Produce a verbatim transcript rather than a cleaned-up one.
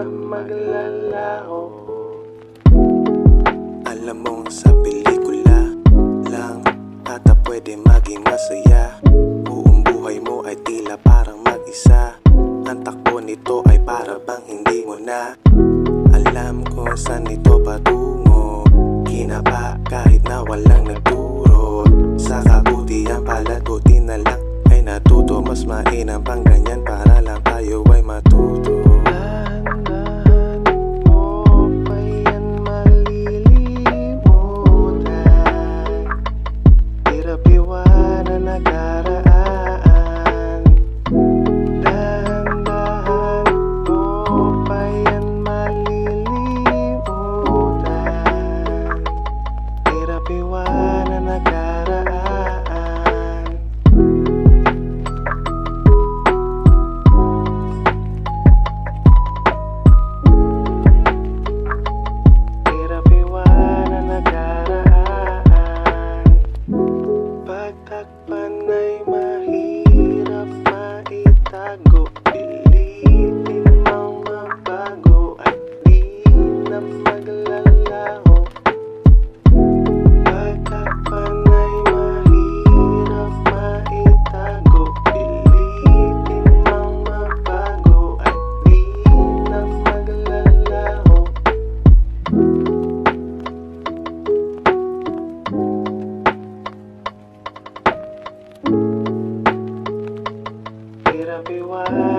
na maglalaho. Alam mong sa pelikula lang ata pwede maging masaya. Buong buhay mo ay tila parang mag-isa. Ang takbo nito ay para bang hindi mo na alam kung saan ito patungo. Kinapa kahit na walang nagturo. Sa kabutihan pala't buti na lang ay natuto. Mas mainam pang ganyan para lang tayo ay matuto. Dahan-dahan mo pa yan malilimutan. Hirap iwanan nakaraan. Dahan-dahan mo pa yan malilimutan. Hirap iwanan nakaraan. Hirap iwanan nakaraan. Pagtakpan ay mahirap maitago. Pilitin mang mabago at di na maglalaho. Pagtakpan ay mahirap maitago. Pilitin mang mabago at di na maglalaho. Hirap iwanan